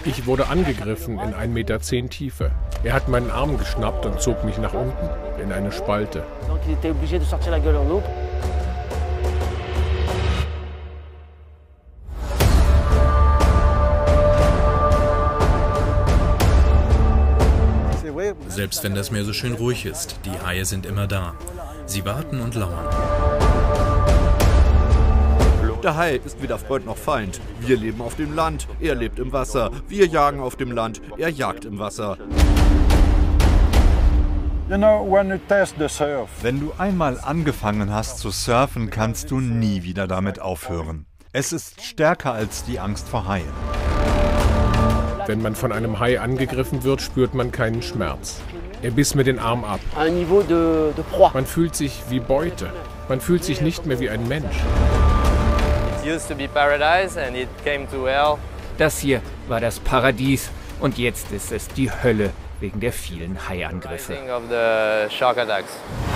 Ich wurde angegriffen in 1,10 Meter Tiefe. Er hat meinen Arm geschnappt und zog mich nach unten in eine Spalte. Selbst wenn das Meer so schön ruhig ist, die Haie sind immer da. Sie warten und lauern. Der Hai ist weder Freund noch Feind. Wir leben auf dem Land, er lebt im Wasser. Wir jagen auf dem Land, er jagt im Wasser. Wenn du einmal angefangen hast zu surfen, kannst du nie wieder damit aufhören. Es ist stärker als die Angst vor Haien. Wenn man von einem Hai angegriffen wird, spürt man keinen Schmerz. Er biss mir den Arm ab. Man fühlt sich wie Beute. Man fühlt sich nicht mehr wie ein Mensch. Das hier war das Paradies und jetzt ist es die Hölle wegen der vielen Haiangriffe.